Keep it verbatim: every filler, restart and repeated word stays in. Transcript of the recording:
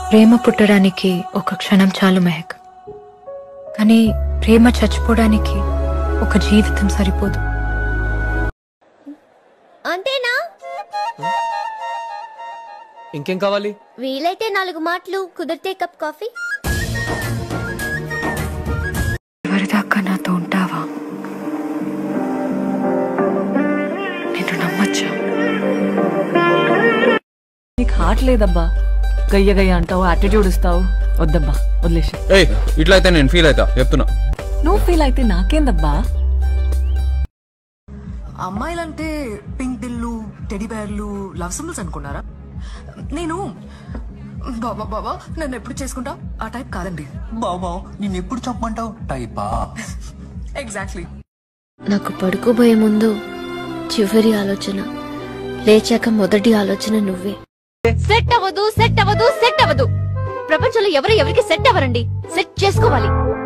ప్రేమ పుట్టడానికి ఒక క్షణం చాలు మెహక్, కానీ ప్రేమ చచ్చిపోవడానికి ఒక జీవితం సరిపోదు. అంతేనా? ఇంకేం కావాలి? వీలైతే నాలుగు మాటలు, కుదిరితే కప్ కాఫీ. ఎవరిదాకా నాతో ఉంటావా? నేను నమ్మచ్చా? నీకు హార్ట్ లేదబ్బా, గయ్య గయ్య అంటావు, యాటిట్యూడ్ ఇస్తావు. వద్దబ్బా, వదిలేసి. ఏయ్, ఇట్లా అయితే నేను ఫీల్ అవుతా, చెప్తున్నా. నువ్వు ఫీల్ అయితే నాకేందబ్బా? అమ్మాయిలంటే పింక్ దిల్లు, టెడీ బేర్లు, లవ్ సింబల్స్ అనుకున్నారా? నేను బాబా బాబా నన్ను ఎప్పుడు చేసుకుంటావు ఆ టైప్ కాదండి. బాబా నేను ఎప్పుడు చెప్పమంటావు టైపా? ఎగ్జాక్ట్లీ. నాకు పడుకోబోయే ముందు చివరి ఆలోచన, లేచాక మొదటి ఆలోచన నువ్వే. సెట్ అవ్వదు, సెట్ అవ్వదు, సెట్ అవ్వదు. ప్రపంచంలో ఎవరు ఎవరికి సెట్ అవ్వరండి. సెట్ చేసుకోవాలి.